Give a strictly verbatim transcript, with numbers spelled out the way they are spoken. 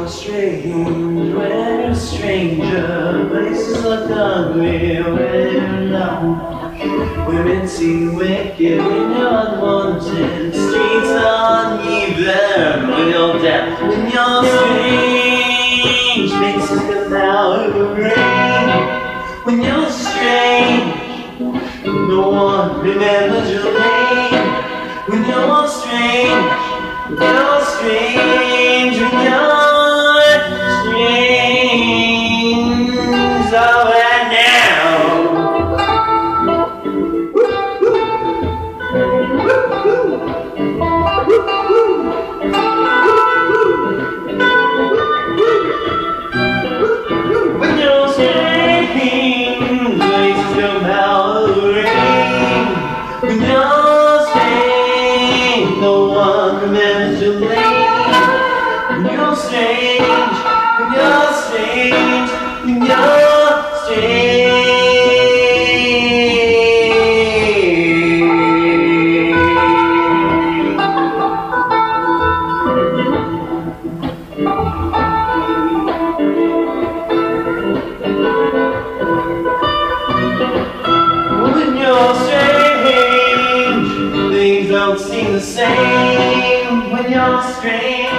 strange when you're a stranger. Places look ugly when you're alone. Women seem wicked when you're unwanted. Streets are uneven when you're deaf. When you're strange, faces come out of the rain. When you're strange, no one remembers your name. When you're strange, when you're strange, when you're when you're strange, no one remembers your name. When you're strange, when you're strange, when you're strange. When you're strange, things don't seem the same. When you're strange,